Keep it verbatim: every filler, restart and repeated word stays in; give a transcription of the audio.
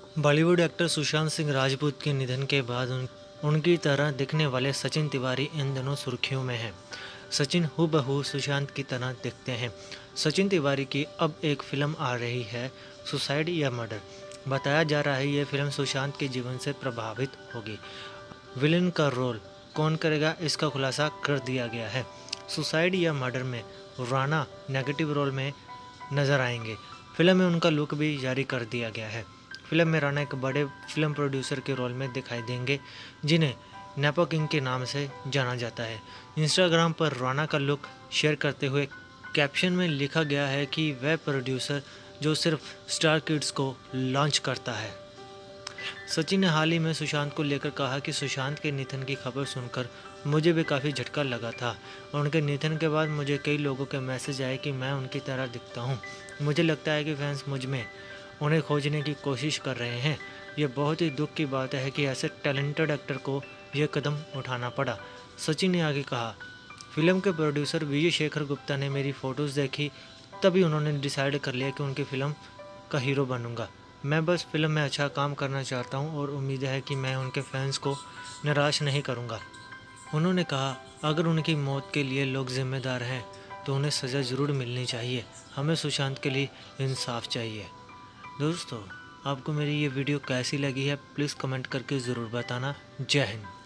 Bollywood actor Sushant Singh Rajput के निधन के बाद उन, उनकी तरह दिखने वाले सचिन तिवारी इन दिनों सुर्खियों में हैं। सचिन हूबहू सुशांत की तरह दिखते हैं। सचिन तिवारी की अब एक फिल्म आ रही है, सुसाइड या मर्डर। बताया जा रहा है ये फिल्म सुशांत के जीवन से प्रभावित होगी। विलेन का रोल कौन करेगा, इसका खुलासा कर दिया गया है। सुसाइड या मर्डर में राणा नेगेटिव रोल में नजर आएंगे। फिल्म में उनका लुक भी जारी कर दिया गया है। फिल्म में राणा एक बड़े फिल्म प्रोड्यूसर के रोल में दिखाई देंगे, जिन्हें नेपो किंग के नाम से जाना जाता है। इंस्टाग्राम पर राणा का लुक शेयर करते हुए कैप्शन में लिखा गया है कि वह प्रोड्यूसर जो सिर्फ स्टार किड्स को लॉन्च करता है। सचिन ने हाल ही में सुशांत को लेकर कहा कि सुशांत के निधन की खबर सुनकर मुझे भी काफ़ी झटका लगा था और उनके निधन के बाद मुझे कई लोगों के मैसेज आए कि मैं उनकी तरह दिखता हूँ। मुझे लगता है कि फैंस मुझ में उन्हें खोजने की कोशिश कर रहे हैं। ये बहुत ही दुख की बात है कि ऐसे टैलेंटेड एक्टर को यह कदम उठाना पड़ा। सचिन ने आगे कहा, फिल्म के प्रोड्यूसर विजय शेखर गुप्ता ने मेरी फ़ोटोज़ देखी, तभी उन्होंने डिसाइड कर लिया कि उनकी फ़िल्म का हीरो बनूंगा। मैं बस फिल्म में अच्छा काम करना चाहता हूं और उम्मीद है कि मैं उनके फैंस को निराश नहीं करूंगा। उन्होंने कहा, अगर उनकी मौत के लिए लोग जिम्मेदार हैं तो उन्हें सज़ा ज़रूर मिलनी चाहिए। हमें सुशांत के लिए इंसाफ चाहिए। दोस्तों, आपको मेरी ये वीडियो कैसी लगी है प्लीज़ कमेंट करके ज़रूर बताना। जय हिंद।